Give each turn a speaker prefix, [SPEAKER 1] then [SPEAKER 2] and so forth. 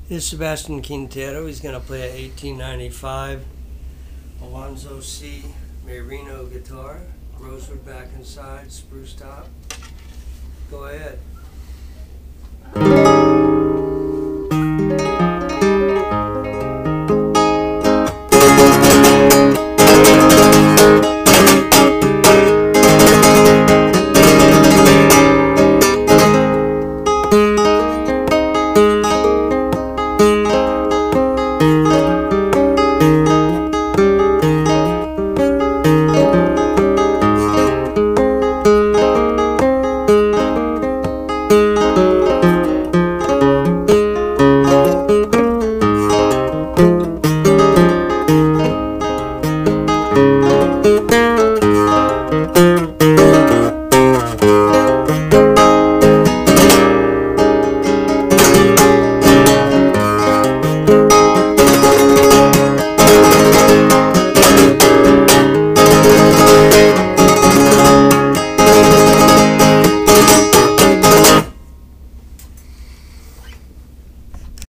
[SPEAKER 1] Here's Sebastian Quintero. He's going to play a 1895 Alonzo C. Merino guitar. Rosewood back and side, spruce top. Go ahead.